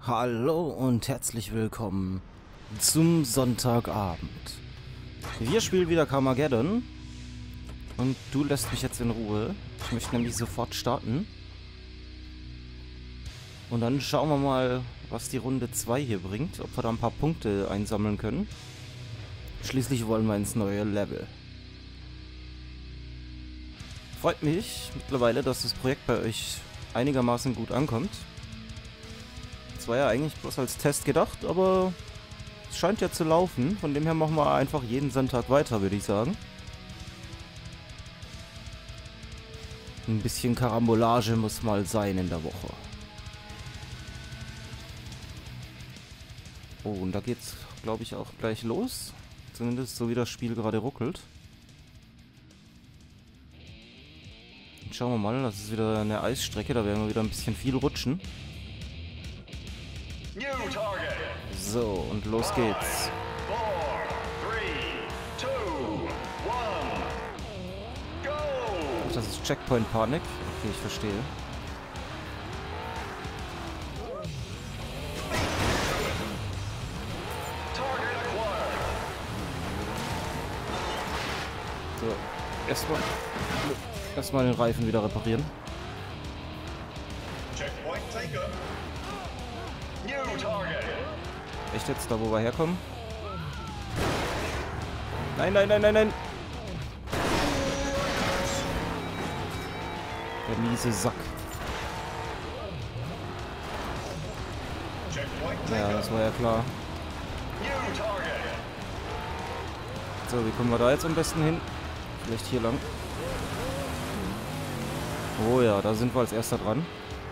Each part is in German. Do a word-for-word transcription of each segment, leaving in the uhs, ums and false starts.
Hallo und herzlich willkommen zum Sonntagabend. Wir spielen wieder Carmageddon und du lässt mich jetzt in Ruhe. Ich möchte nämlich sofort starten. Und dann schauen wir mal, was die Runde zwei hier bringt, ob wir da ein paar Punkte einsammeln können. Schließlich wollen wir ins neue Level. Freut mich mittlerweile, dass das Projekt bei euch einigermaßen gut ankommt. Das war ja eigentlich bloß als Test gedacht, aber es scheint ja zu laufen. Von dem her machen wir einfach jeden Sonntag weiter, würde ich sagen. Ein bisschen Karambolage muss mal sein in der Woche. Oh, und da geht's, glaube ich, auch gleich los. Zumindest so wie das Spiel gerade ruckelt. Und schauen wir mal, das ist wieder eine Eisstrecke, da werden wir wieder ein bisschen viel rutschen. So, und los geht's. Ach, das ist Checkpoint-Panik. Okay, ich verstehe. So, erstmal erstmal den Reifen wieder reparieren. Echt jetzt, da wo wir herkommen? Nein, nein, nein, nein, nein! Der miese Sack. Ja, das war ja klar. So, wie kommen wir da jetzt am besten hin? Vielleicht hier lang. Oh ja, da sind wir als erster dran.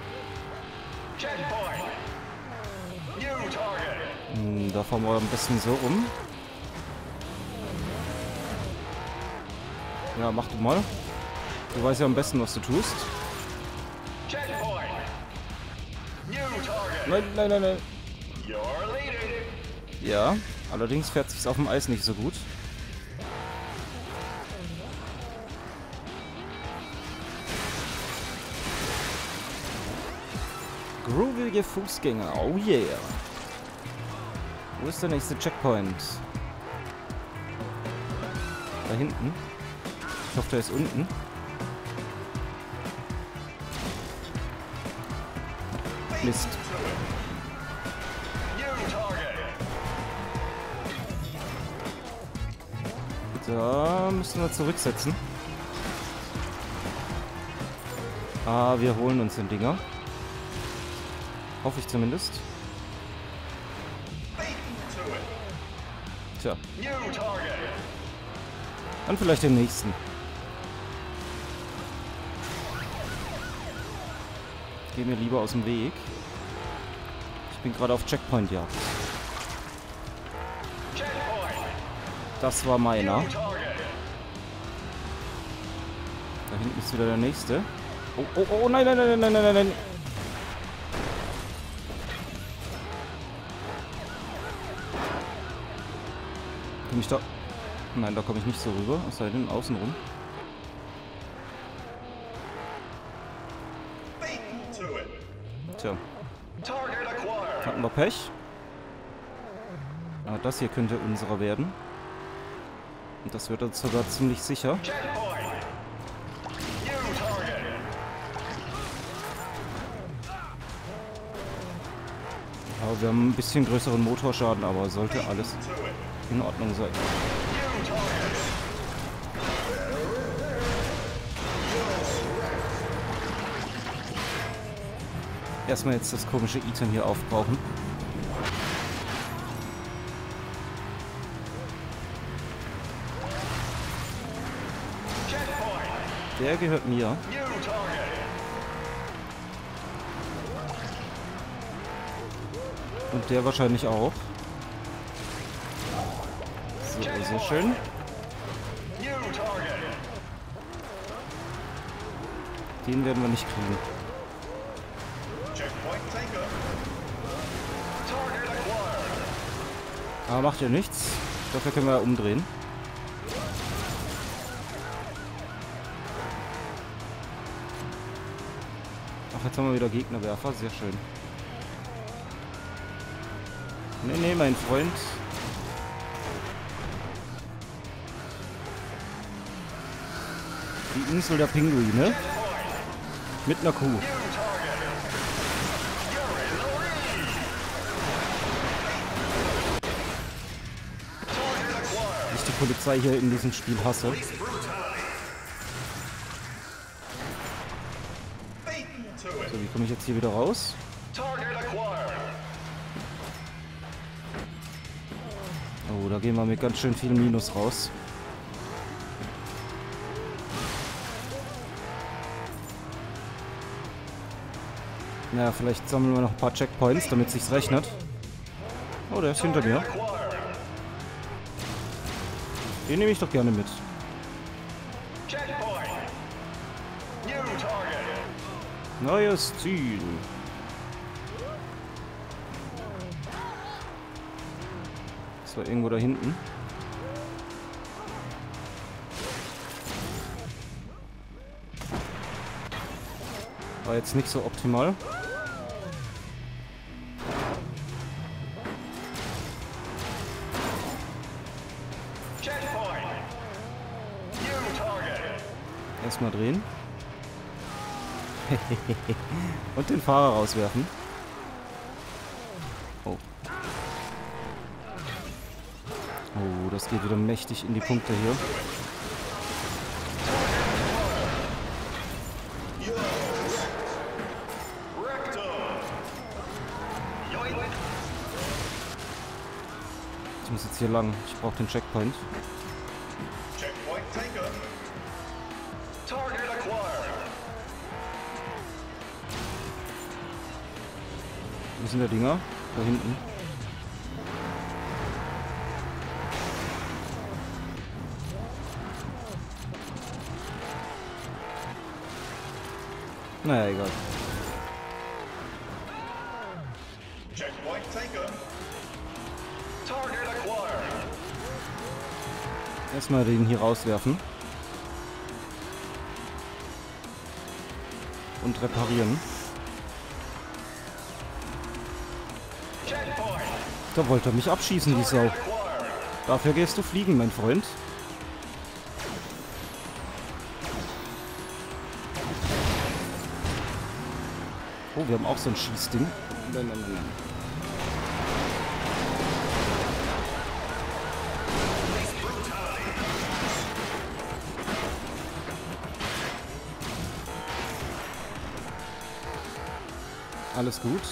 Hm, da fahren wir am besten so rum. Ja, mach du mal. Du weißt ja am besten, was du tust. Nein, nein, nein, nein. Ja, allerdings fährt sich's auf dem Eis nicht so gut. Groovige Fußgänger, oh yeah. Wo ist der nächste Checkpoint? Da hinten. Ich hoffe, der ist unten. Mist. Da müssen wir zurücksetzen. Ah, wir holen uns den Dinger. Hoffe ich zumindest. Tja. Dann vielleicht den nächsten. Ich gehe mir lieber aus dem Weg. Ich bin gerade auf Checkpoint-Jagd. Das war meiner. Da hinten ist wieder der nächste. Oh, oh, oh, nein, nein, nein, nein, nein, nein, nein. Komme ich da... Nein, da komme ich nicht so rüber. Es sei denn, außen rum. Tja. Hatten wir Pech. Aber das hier könnte unserer werden. Und das wird uns sogar ziemlich sicher. Aber wir haben ein bisschen größeren Motorschaden, aber sollte alles in Ordnung sein. Erstmal jetzt das komische Item hier aufbrauchen. Der gehört mir. Und der wahrscheinlich auch. So, sehr schön. Den werden wir nicht kriegen. Aber macht ja nichts. Dafür können wir umdrehen. Ach, jetzt haben wir wieder Gegnerwerfer. Sehr schön. Nee, nee, mein Freund. Die Insel der Pinguine. Mit einer Kuh. Ich die Polizei hier in diesem Spiel hasse. So, wie komme ich jetzt hier wieder raus? Oh, da gehen wir mit ganz schön viel Minus raus. Naja, vielleicht sammeln wir noch ein paar Checkpoints, damit sich's rechnet. Oh, der ist hinter mir. Den nehme ich doch gerne mit. Neues Ziel. Das war irgendwo da hinten. War jetzt nicht so optimal. Erstmal drehen. Und den Fahrer rauswerfen. Oh. Oh, das geht wieder mächtig in die Punkte hier. Ich muss jetzt hier lang. Ich brauche den Checkpoint. Wo sind der Dinger? Da hinten. Naja, egal. Erstmal den hier rauswerfen. Und reparieren. Da wollte er mich abschießen, die Sau. Dafür gehst du fliegen, mein Freund. Oh, wir haben auch so ein Schießding. Nein, nein, nein. Alles gut.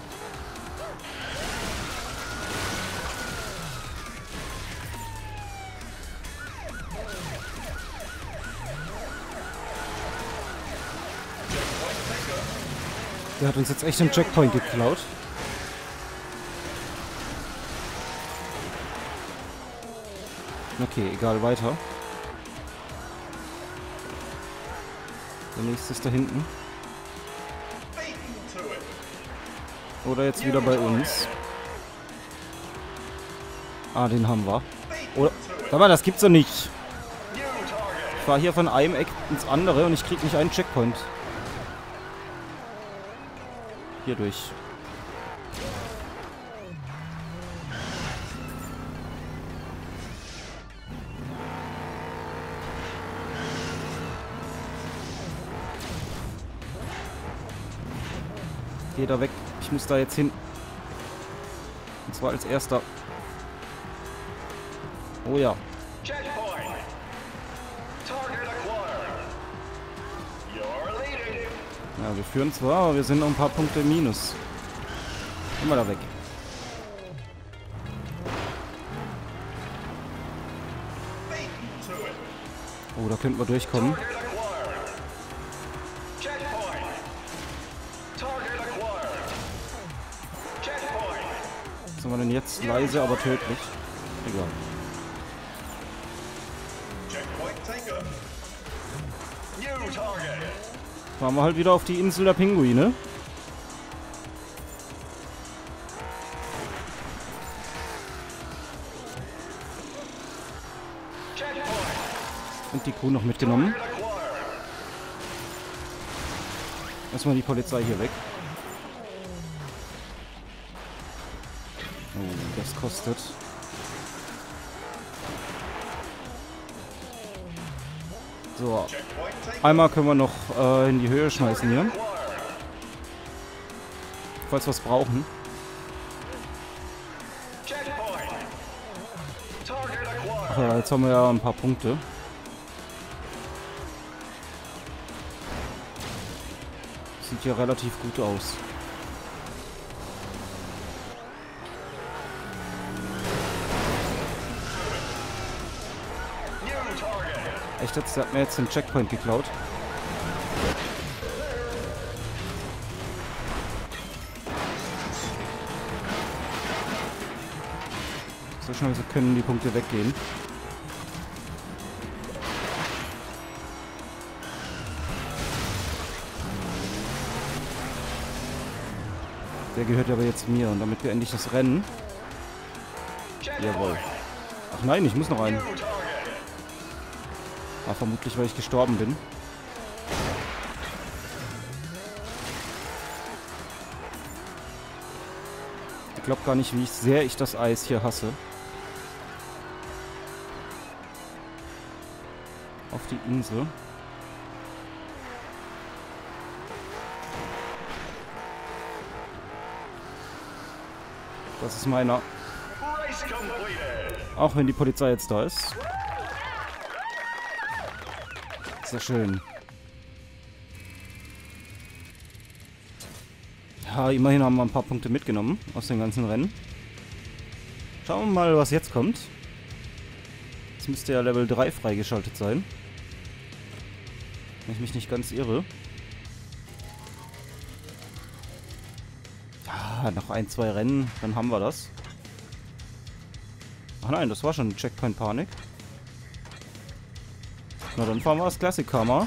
Der hat uns jetzt echt einen Checkpoint geklaut. Okay, egal, weiter. Der nächste ist da hinten. Oder jetzt wieder bei uns. Ah, den haben wir. Oder, aber das gibt's doch nicht. Ich fahre hier von einem Eck ins andere und ich krieg nicht einen Checkpoint. Hier durch. Geh da weg. Ich muss da jetzt hin. Und zwar als erster. Oh ja. Ja, wir führen zwar, aber wir sind noch ein paar Punkte im Minus. Immer da weg. Oh, da könnten wir durchkommen. Was haben wir denn jetzt? Leise, aber tödlich. Egal. Fahren wir halt wieder auf die Insel der Pinguine. Und die Kuh noch mitgenommen. Erstmal die Polizei hier weg. Oh, das kostet. So. Einmal können wir noch äh, in die Höhe schmeißen hier. Falls wir es brauchen. Ach ja, jetzt haben wir ja ein paar Punkte. Sieht ja relativ gut aus. Echt jetzt, der hat mir jetzt den Checkpoint geklaut. So schnell so können die Punkte weggehen. Der gehört aber jetzt mir und damit beende ich das Rennen. Jawohl. Ach nein, ich muss noch einen. Ah, vermutlich, weil ich gestorben bin. Ich glaube gar nicht, wie sehr ich das Eis hier hasse. Auf die Insel. Das ist meiner. Auch wenn die Polizei jetzt da ist. Sehr schön. Ja, immerhin haben wir ein paar Punkte mitgenommen aus den ganzen Rennen. Schauen wir mal, was jetzt kommt. Jetzt müsste ja Level drei freigeschaltet sein. Wenn ich mich nicht ganz irre. Ja, noch ein, zwei Rennen, dann haben wir das. Ach nein, das war schon Checkpoint Panik. Na, dann fahren wir das Classic Karma.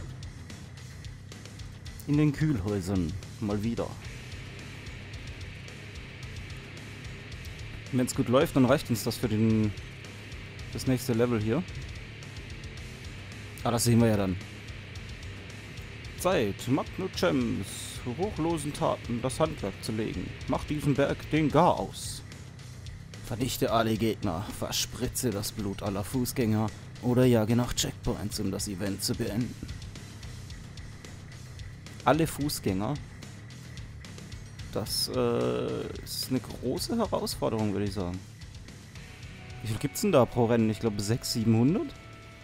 In den Kühlhäusern. Mal wieder. Wenn es gut läuft, dann reicht uns das für den das nächste Level hier. Ah, das sehen wir ja dann. Zeit, Magno-Gems, ruchlosen Taten das Handwerk zu legen. Mach diesen Berg den Gar aus. Vernichte alle Gegner, verspritze das Blut aller Fußgänger oder jage nach Checkpoints, um das Event zu beenden. Alle Fußgänger? Das äh, ist eine große Herausforderung, würde ich sagen. Wie viel gibt's denn da pro Rennen? Ich glaube sechshundert, siebenhundert?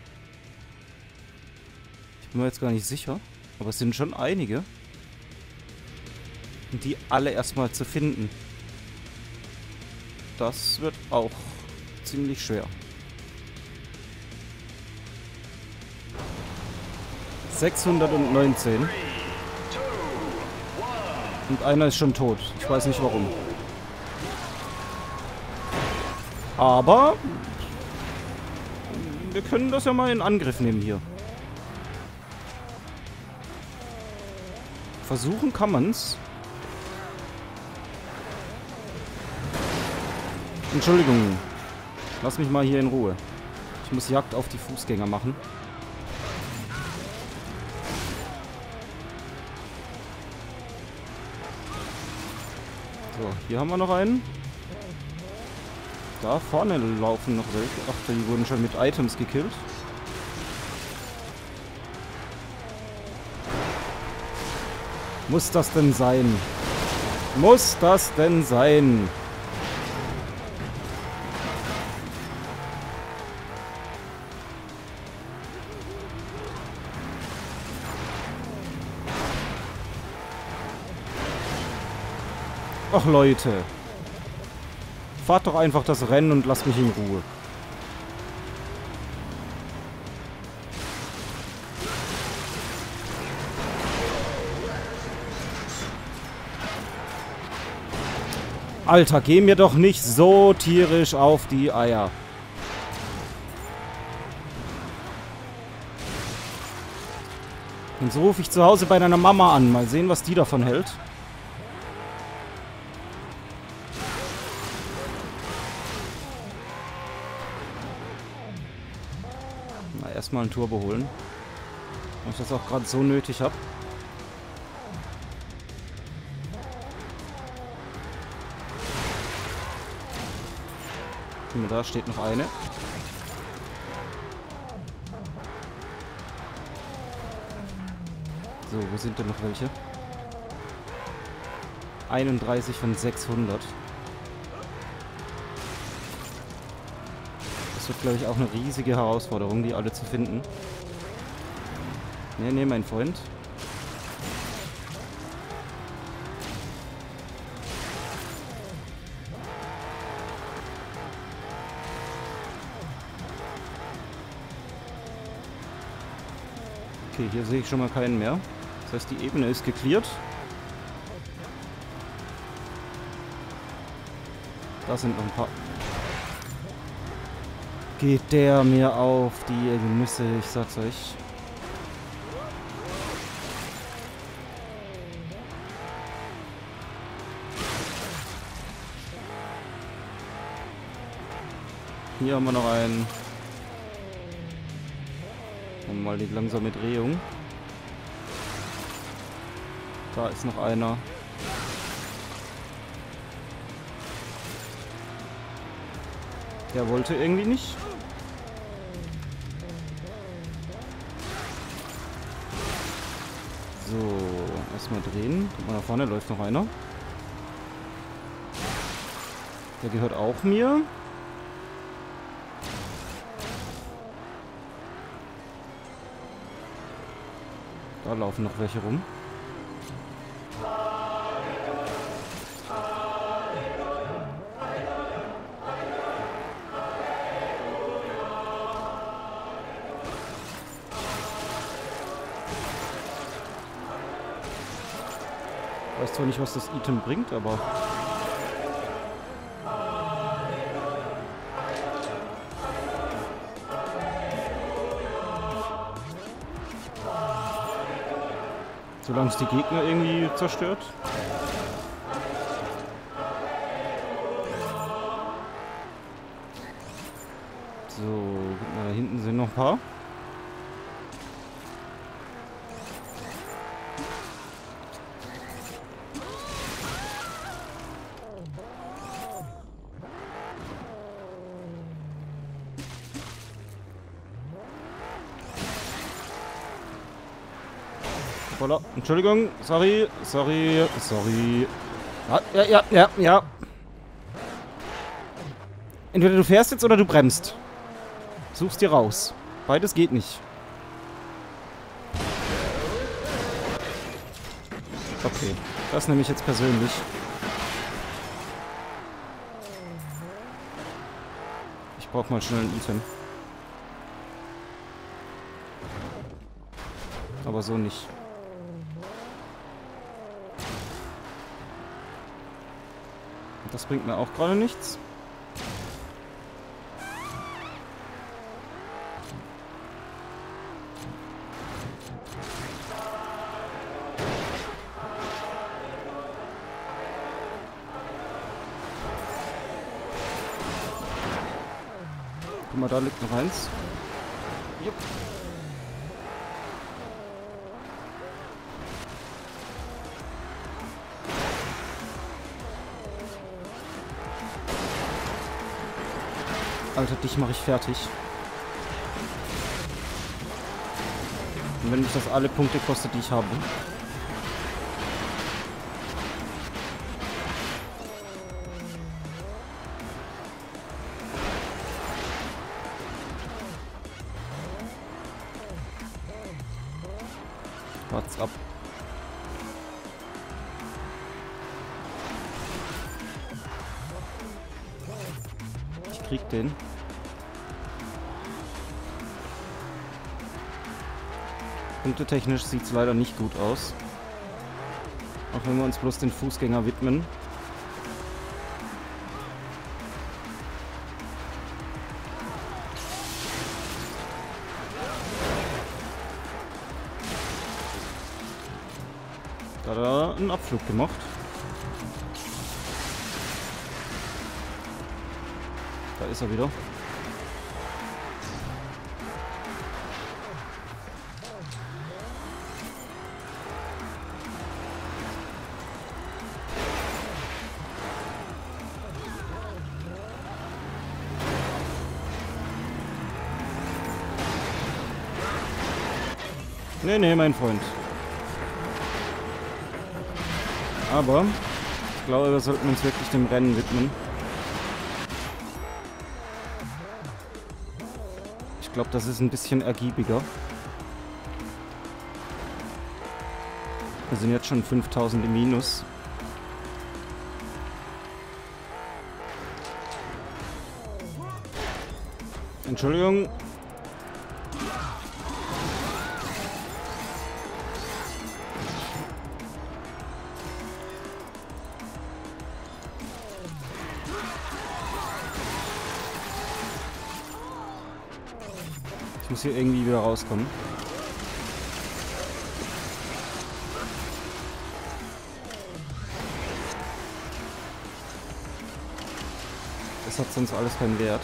Ich bin mir jetzt gar nicht sicher. Aber es sind schon einige. Und die alle erstmal zu finden. Das wird auch ziemlich schwer. sechshundertneunzehn. Und einer ist schon tot. Ich weiß nicht warum. Aber wir können das ja mal in Angriff nehmen hier. Versuchen kann man's. Entschuldigung. Lass mich mal hier in Ruhe. Ich muss Jagd auf die Fußgänger machen. So, hier haben wir noch einen. Da vorne laufen noch welche. Ach, die wurden schon mit Items gekillt. Muss das denn sein? Muss das denn sein? Ach Leute. Fahrt doch einfach das Rennen und lasst mich in Ruhe. Alter, geh mir doch nicht so tierisch auf die Eier. Jetzt rufe ich zu Hause bei deiner Mama an. Mal sehen, was die davon hält. Na, erstmal ein Turbo holen. Weil ich das auch gerade so nötig habe. Und da steht noch eine. So, wo sind denn noch welche? einunddreißig von sechshundert. Das wird, glaube ich, auch eine riesige Herausforderung, die alle zu finden. Nee, nee, mein Freund. Okay, hier sehe ich schon mal keinen mehr. Das heißt, die Ebene ist geklärt. Da sind noch ein paar. Geht der mir auf die Nüsse, ich sag's euch. Hier haben wir noch einen. Und mal die langsame Drehung. Da ist noch einer. Der wollte irgendwie nicht. So, erstmal drehen. Guck mal, da vorne läuft noch einer. Der gehört auch mir. Da laufen noch welche rum. Ich weiß zwar nicht, was das Item bringt, aber... Solange es die Gegner irgendwie zerstört. So, guck mal, da hinten sind noch ein paar. Voila. Entschuldigung, sorry, sorry, sorry. Ja, ja, ja, ja, ja. Entweder du fährst jetzt oder du bremst. Suchst dir raus. Beides geht nicht. Okay, das nehme ich jetzt persönlich. Ich brauche mal schnell ein Item. Aber so nicht. Das bringt mir auch gerade nichts. Guck mal, da liegt noch eins. Jupp. Alter, dich mache ich fertig. Und wenn mich das alle Punkte kostet, die ich habe. Wart's ab. Ich krieg den. Punktetechnisch sieht es leider nicht gut aus. Auch wenn wir uns bloß den Fußgänger widmen. Da hat er einen Abflug gemacht. Da ist er wieder. Nee, nee, mein Freund. Aber ich glaube, wir sollten uns wirklich dem Rennen widmen. Ich glaube, das ist ein bisschen ergiebiger. Wir sind jetzt schon fünftausend im Minus. Entschuldigung. Ich muss hier irgendwie wieder rauskommen. Das hat sonst alles keinen Wert.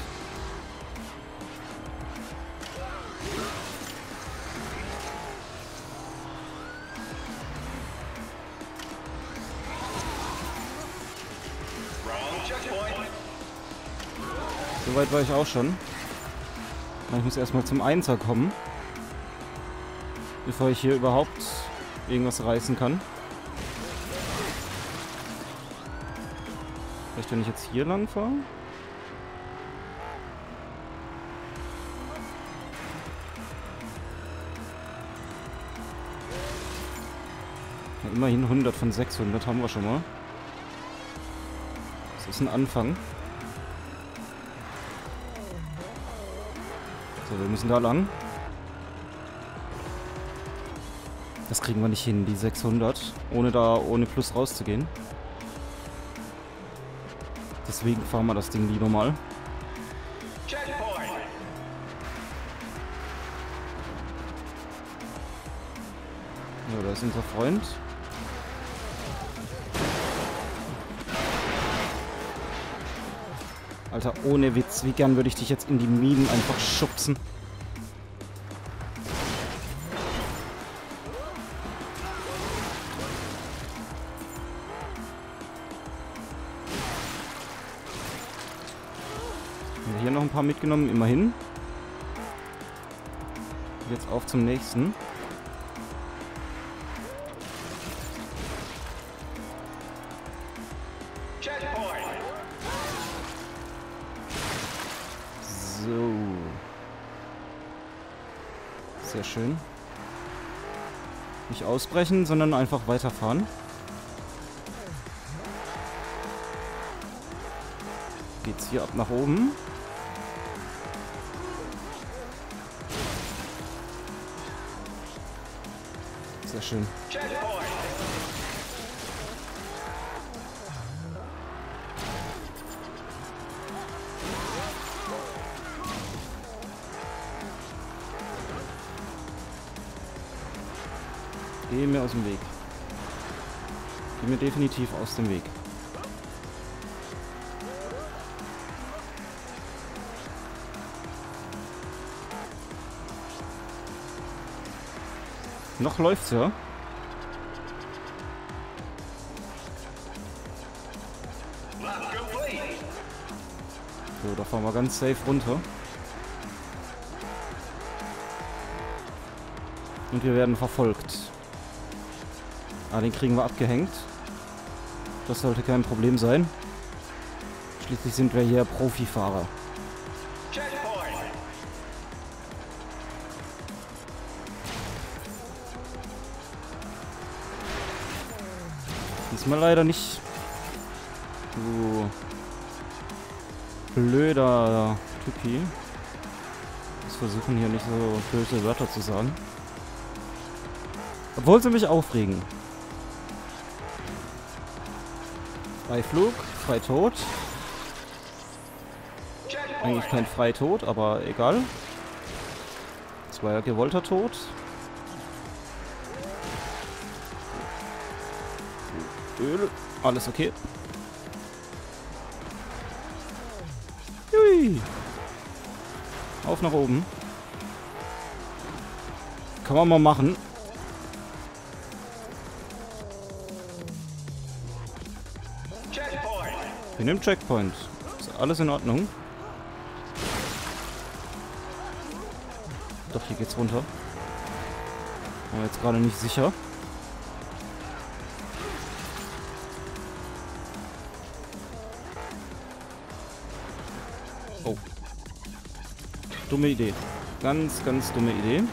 Soweit war ich auch schon. Ich muss erstmal zum Einser kommen, bevor ich hier überhaupt irgendwas reißen kann. Vielleicht, wenn ich jetzt hier lang fahre? Ja, immerhin hundert von sechshundert haben wir schon mal. Das ist ein Anfang. So, wir müssen da lang. Das kriegen wir nicht hin, die sechshundert, ohne da ohne Plus rauszugehen. Deswegen fahren wir das Ding lieber mal. So, da ist unser Freund. Alter, ohne Witz, wie gern würde ich dich jetzt in die Minen einfach schubsen. Hier noch ein paar mitgenommen, immerhin. Jetzt auf zum nächsten. So. Sehr schön. Nicht ausbrechen, sondern einfach weiterfahren. Geht's hier ab nach oben. Sehr schön. Geh mir aus dem Weg. Geh mir definitiv aus dem Weg. Noch läuft's ja. So, da fahren wir ganz safe runter. Und wir werden verfolgt. Ah, den kriegen wir abgehängt. Das sollte kein Problem sein. Schließlich sind wir hier Profifahrer. Diesmal leider nicht. Du blöder Typi. Ich muss versuchen, hier nicht so böse Wörter zu sagen. Obwohl sie mich aufregen. Freiflug, Freitod. Eigentlich kein Freitod, aber egal. Zweier gewollter Tod. Öl, alles okay. Hui. Auf nach oben. Kann man mal machen. Wir nehmen Checkpoint. Ist alles in Ordnung. Doch, hier geht's runter. Bin mir jetzt gerade nicht sicher. Oh. Dumme Idee. Ganz, ganz dumme Idee.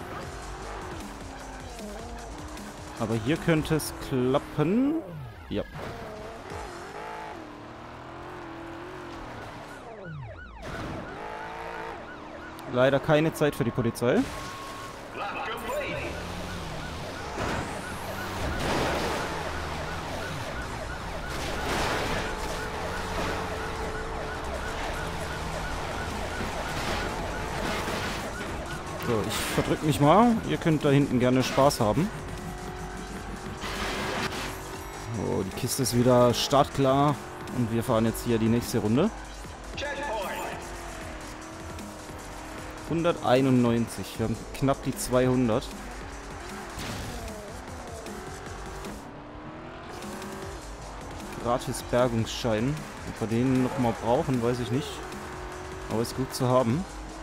Aber hier könnte es klappen. Ja. Leider keine Zeit für die Polizei. So, ich verdrück mich mal. Ihr könnt da hinten gerne Spaß haben. So, die Kiste ist wieder startklar. Und wir fahren jetzt hier die nächste Runde. hunderteinundneunzig. Wir haben knapp die zweihundert. Gratis Bergungsschein. Ob wir den nochmal brauchen, weiß ich nicht. Aber ist gut zu haben.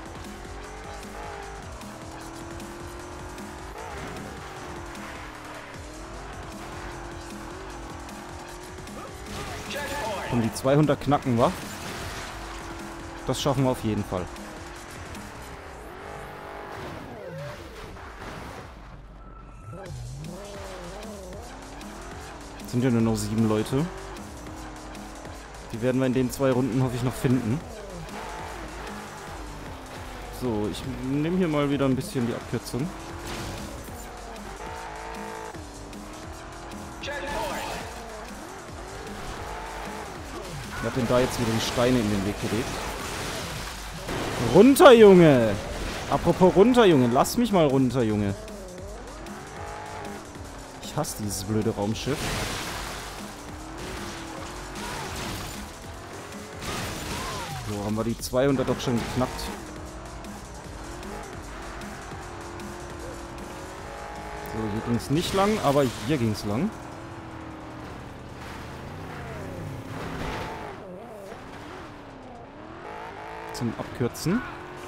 Und die zweihundert knacken wir. Das schaffen wir auf jeden Fall. Jetzt sind ja nur noch sieben Leute. Die werden wir in den zwei Runden, hoffe ich, noch finden. So, ich nehme hier mal wieder ein bisschen die Abkürzung. Wer hat denn da jetzt wieder die Steine in den Weg gelegt? Runter, Junge! Apropos runter, Junge. Lass mich mal runter, Junge. Ich hasse dieses blöde Raumschiff. So, haben wir die zweihundert doch schon geknackt. So, hier ging es nicht lang, aber hier ging es lang. Zum Abkürzen.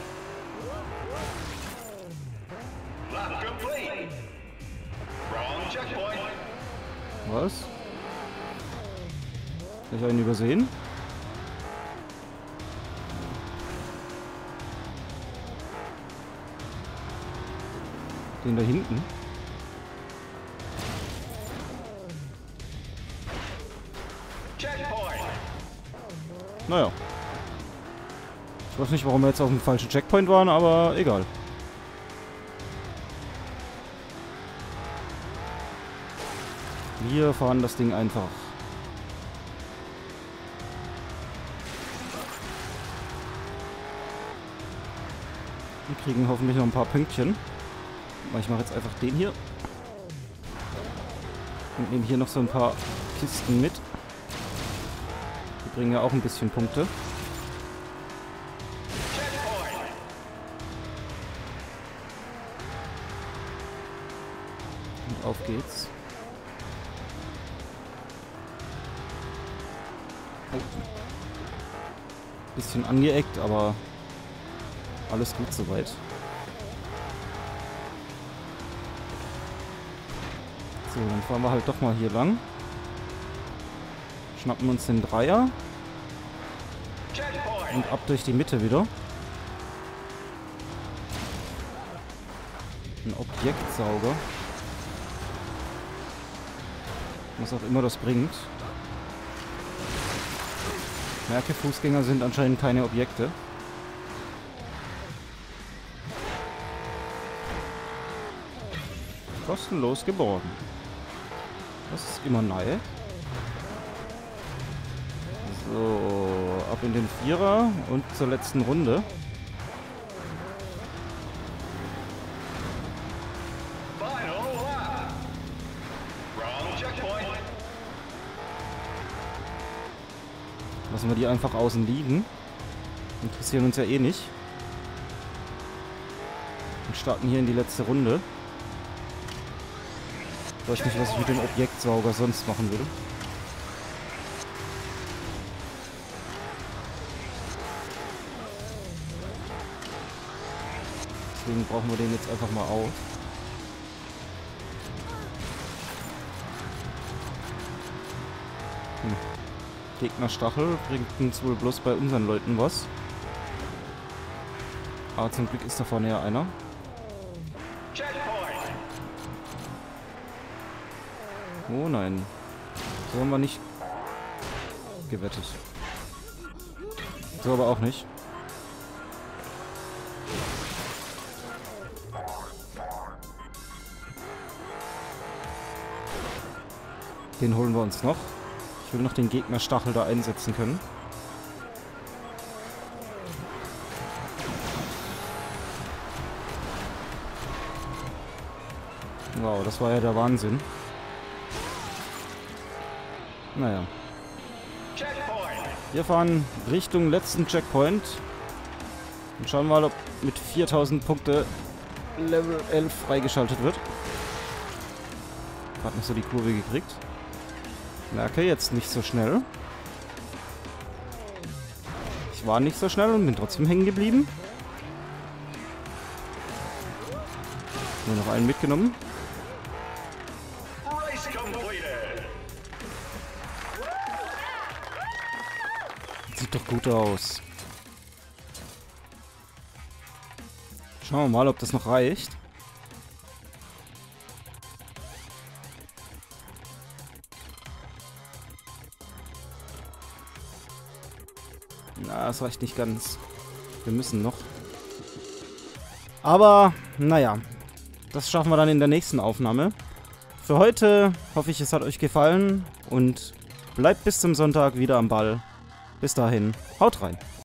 Was? Habe ich einen übersehen? Den da hinten. Naja. Ich weiß nicht, warum wir jetzt auf dem falschen Checkpoint waren, aber egal. Wir fahren das Ding einfach. Wir kriegen hoffentlich noch ein paar Pünktchen. Ich mache jetzt einfach den hier. Und nehme hier noch so ein paar Kisten mit. Die bringen ja auch ein bisschen Punkte. Und auf geht's. Oh. Bisschen angeeckt, aber alles gut soweit. So, dann fahren wir halt doch mal hier lang. Schnappen uns den Dreier. Und ab durch die Mitte wieder. Ein Objektsauger. Was auch immer das bringt. Merke, Fußgänger sind anscheinend keine Objekte. Kostenlos geborgen. Das ist immer nahe. So, ab in den Vierer und zur letzten Runde. Lassen wir die einfach außen liegen. Interessieren uns ja eh nicht. Und starten hier in die letzte Runde. Ich weiß nicht, was ich mit dem Objektsauger sonst machen würde. Deswegen brauchen wir den jetzt einfach mal auf. Hm. Gegnerstachel bringt uns wohl bloß bei unseren Leuten was. Aber zum Glück ist da vorne ja einer. Oh nein. So haben wir nicht gewettet. So aber auch nicht. Den holen wir uns noch. Ich will noch den Gegnerstachel da einsetzen können. Wow, das war ja der Wahnsinn. Naja. Wir fahren Richtung letzten Checkpoint. Und schauen mal, ob mit viertausend Punkte Level elf freigeschaltet wird. Gerade noch so die Kurve gekriegt. Merke, jetzt nicht so schnell. Ich war nicht so schnell und bin trotzdem hängen geblieben. Nur noch einen mitgenommen. Sieht doch gut aus. Schauen wir mal, ob das noch reicht. Na, es reicht nicht ganz. Wir müssen noch. Aber, naja. Das schaffen wir dann in der nächsten Aufnahme. Für heute hoffe ich, es hat euch gefallen. Und bleibt bis zum Sonntag wieder am Ball. Bis dahin, haut rein.